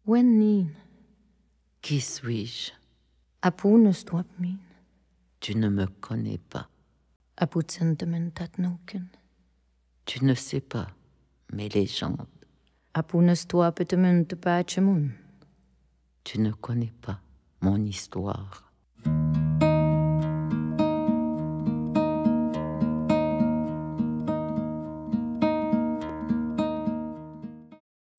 Wennin. Qui suis-je? Apunestop min. Tu ne me connais pas. Aputsentementat nuken. Tu ne sais pas mes légendes. Apunestoapetemente pacemun. Tu ne connais pas mon histoire.